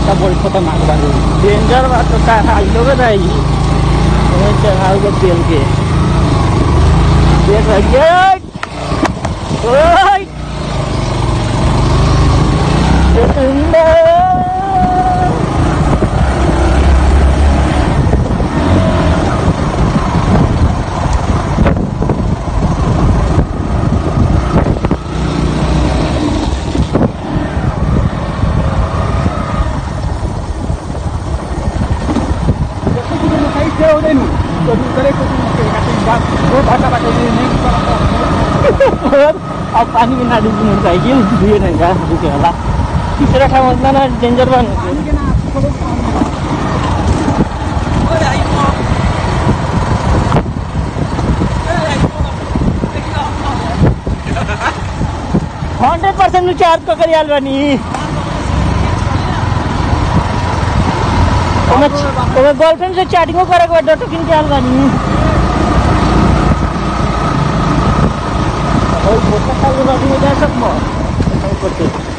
रास्ता बड़ी खतरनाक बा डेंजर बा तो का आई लोग रही चढ़ाओ के तेल के देख रहिए अब पानी में नाड़ी मोटरसाइकिल दुई ढंगा दुखे होला तीसरा ठाउँमा ना डेन्जर बन 100% में चार्ज को करियाल बनी ओमे गर्लफ्रेंड से चैटिंग करे के डॉट किन के आल बनी और फोटो का भी जा सकबो